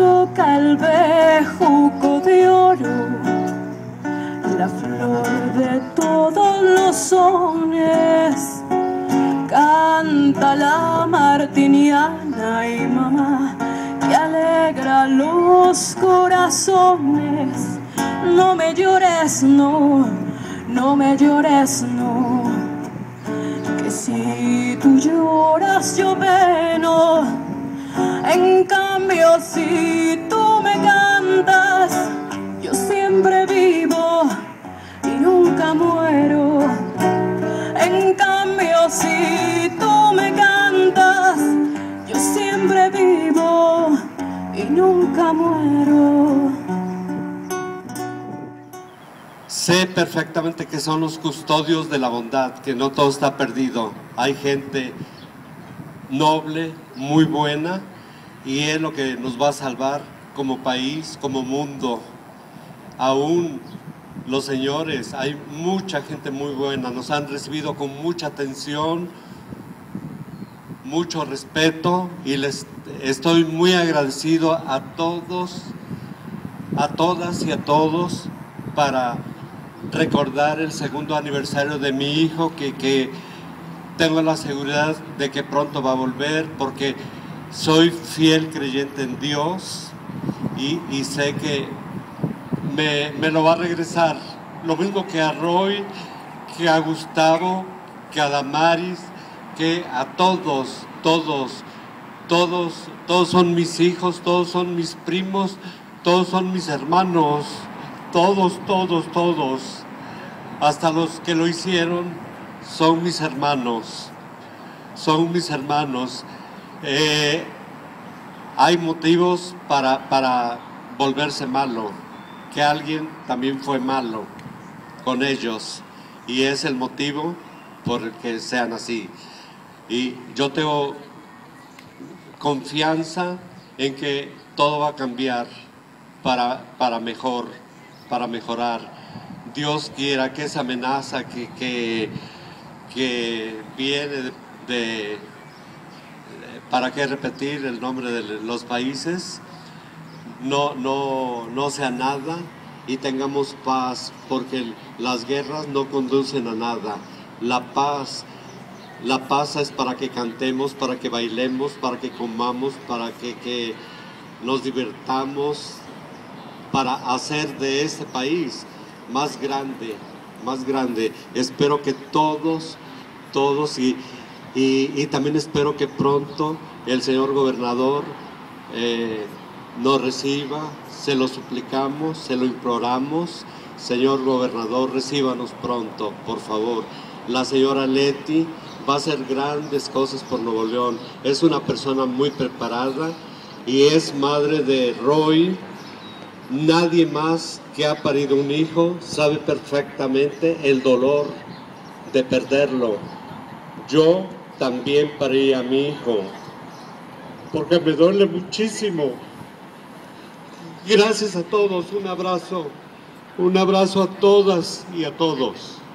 toca el bejuco de oro, la flor de todos los sones. Canta la martiniana y mamá, que alegra los corazones. No me llores, no, no me llores, no, que si tú lloras yo peno. En cambio si tú me cantas, yo siempre vivo y nunca muero. En cambio si tú me cantas, yo siempre vivo y nunca muero. Sé perfectamente que son los custodios de la bondad, que no todo está perdido. Hay gente noble, muy buena, y es lo que nos va a salvar como país, como mundo. Aún los señores, hay mucha gente muy buena, nos han recibido con mucha atención, mucho respeto, y les estoy muy agradecido a todos, a todas y a todos, para recordar el 2º aniversario de mi hijo, que tengo la seguridad de que pronto va a volver, porque soy fiel creyente en Dios y sé que me lo va a regresar. Lo mismo que a Roy, que a Gustavo, que a Damaris, que a todos son mis hijos, todos son mis primos, todos son mis hermanos, todos, hasta los que lo hicieron son mis hermanos, hay motivos para volverse malo, que alguien también fue malo con ellos, y es el motivo por el que sean así. Y yo tengo confianza en que todo va a cambiar para mejor, para mejorar. Dios quiera que esa amenaza que viene ¿para qué repetir el nombre de los países? No sea nada, y tengamos paz, porque las guerras no conducen a nada. La paz es para que cantemos, para que bailemos, para que comamos, para que nos divertamos, para hacer de este país más grande. Espero que todos, y también espero que pronto el señor gobernador nos reciba. Se lo suplicamos, se lo imploramos. Señor gobernador, recíbanos pronto, por favor. La señora Leti va a hacer grandes cosas por Nuevo León. Es una persona muy preparada y es madre de Roy. Nadie más que ha parido un hijo sabe perfectamente el dolor de perderlo. Yo también parí a mi hijo, porque me duele muchísimo. Gracias a todos, un abrazo a todas y a todos.